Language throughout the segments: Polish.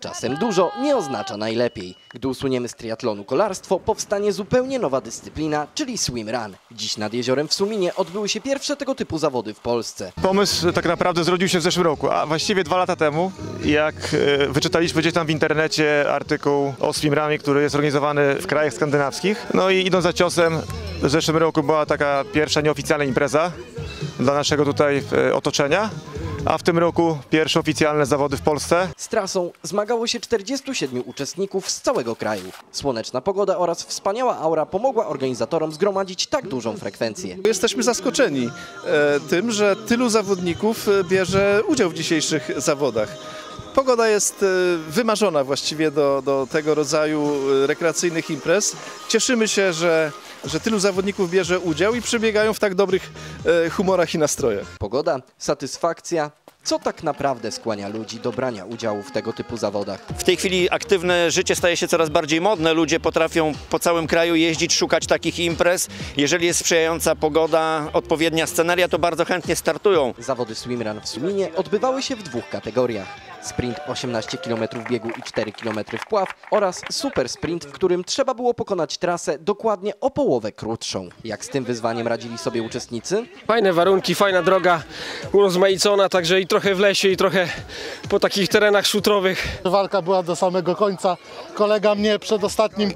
Czasem dużo nie oznacza najlepiej. Gdy usuniemy z triatlonu kolarstwo, powstanie zupełnie nowa dyscyplina, czyli swimrun. Dziś nad jeziorem w Suminie odbyły się pierwsze tego typu zawody w Polsce. Pomysł tak naprawdę zrodził się w zeszłym roku, a właściwie 2 lata temu, jak wyczytaliśmy gdzieś tam w internecie artykuł o swimrunie, który jest organizowany w krajach skandynawskich. No i idąc za ciosem, w zeszłym roku była taka pierwsza nieoficjalna impreza dla naszego tutaj otoczenia, a w tym roku pierwsze oficjalne zawody w Polsce. Z trasą zmagało się 47 uczestników z całego kraju. Słoneczna pogoda oraz wspaniała aura pomogła organizatorom zgromadzić tak dużą frekwencję. Jesteśmy zaskoczeni tym, że tylu zawodników bierze udział w dzisiejszych zawodach. Pogoda jest wymarzona właściwie do tego rodzaju rekreacyjnych imprez. Cieszymy się, że tylu zawodników bierze udział i przebiegają w tak dobrych humorach i nastrojach. Pogoda, satysfakcja. Co tak naprawdę skłania ludzi do brania udziału w tego typu zawodach? W tej chwili aktywne życie staje się coraz bardziej modne. Ludzie potrafią po całym kraju jeździć, szukać takich imprez. Jeżeli jest sprzyjająca pogoda, odpowiednia sceneria, to bardzo chętnie startują. Zawody swimrun w Suminie odbywały się w 2 kategoriach. Sprint 18 km biegu i 4 km wpław oraz super sprint, w którym trzeba było pokonać trasę dokładnie o połowę krótszą. Jak z tym wyzwaniem radzili sobie uczestnicy? Fajne warunki, fajna droga, urozmaicona, także i trochę w lesie, i trochę po takich terenach szutrowych. Walka była do samego końca. Kolega mnie przed ostatnim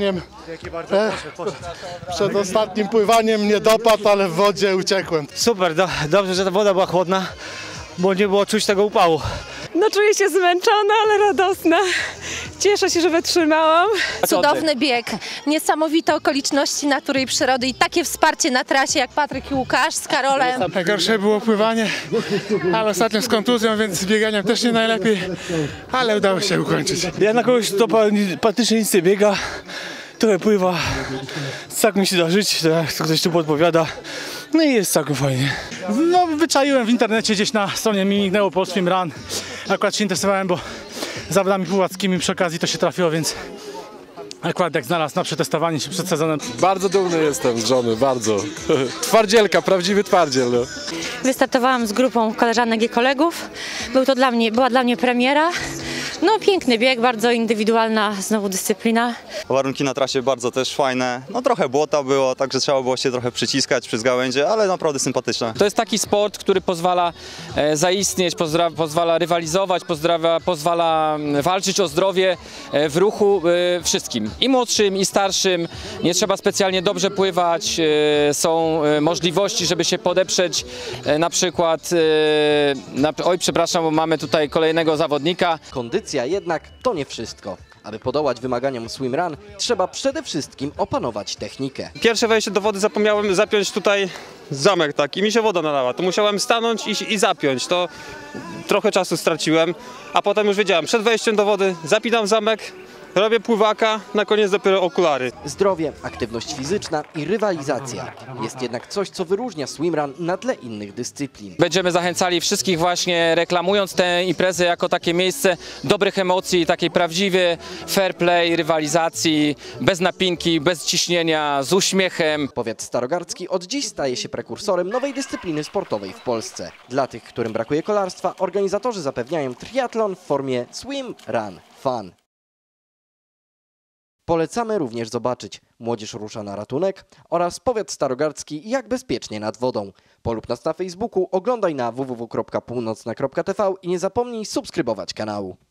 pływaniem nie dopadł, ale w wodzie uciekłem. Super, dobrze, że ta woda była chłodna, bo nie było czuć tego upału. No czuję się zmęczona, ale radosna. Cieszę się, że wytrzymałam. Cudowny bieg, niesamowite okoliczności natury i przyrody i takie wsparcie na trasie jak Patryk i Łukasz z Karolem. Najgorsze było pływanie, ale ostatnio z kontuzją, więc z bieganiem też nie najlepiej, ale udało się ukończyć. Ja na kogoś, kto praktycznie nic nie biega, trochę pływa, tak mi się da żyć, tak ktoś tu podpowiada. No i jest całkiem fajnie. No, wyczaiłem w internecie gdzieś na stronie mi mignęło po swimrun. Akurat się interesowałem, bo zawodami pływackimi przy okazji to się trafiło, więc akurat jak znalazł na przetestowanie się przed sezonem. Bardzo dumny jestem z żony, bardzo. Twardzielka, prawdziwy twardziel. No. Wystartowałam z grupą koleżanek i kolegów. Była dla mnie premiera. No piękny bieg, bardzo indywidualna znowu dyscyplina. Warunki na trasie bardzo też fajne, no trochę błota było, także trzeba było się trochę przyciskać przez gałęzie, ale naprawdę sympatyczne. To jest taki sport, który pozwala zaistnieć, pozwala rywalizować, pozwala walczyć o zdrowie w ruchu wszystkim. I młodszym, i starszym. Nie trzeba specjalnie dobrze pływać, są możliwości, żeby się podeprzeć na przykład, oj przepraszam, bo mamy tutaj kolejnego zawodnika. Kondycja jednak to nie wszystko. Aby podołać wymaganiom swimrun, trzeba przede wszystkim opanować technikę. Pierwsze wejście do wody zapomniałem zapiąć tutaj zamek tak i mi się woda nalała. To musiałem stanąć i zapiąć. To trochę czasu straciłem, a potem już wiedziałem, przed wejściem do wody zapinam zamek, robię pływaka, na koniec dopiero okulary. Zdrowie, aktywność fizyczna i rywalizacja jest jednak coś, co wyróżnia swimrun na tle innych dyscyplin. Będziemy zachęcali wszystkich właśnie reklamując tę imprezę jako takie miejsce dobrych emocji, takiej prawdziwej fair play, rywalizacji, bez napinki, bez ciśnienia, z uśmiechem. Powiat starogardzki od dziś staje się prekursorem nowej dyscypliny sportowej w Polsce. Dla tych, którym brakuje kolarstwa, organizatorzy zapewniają triatlon w formie swim, run, fun. Polecamy również zobaczyć Młodzież rusza na ratunek oraz Powiat starogardzki jak bezpiecznie nad wodą. Polub nas na Facebooku, oglądaj na www.północna.tv i nie zapomnij subskrybować kanału.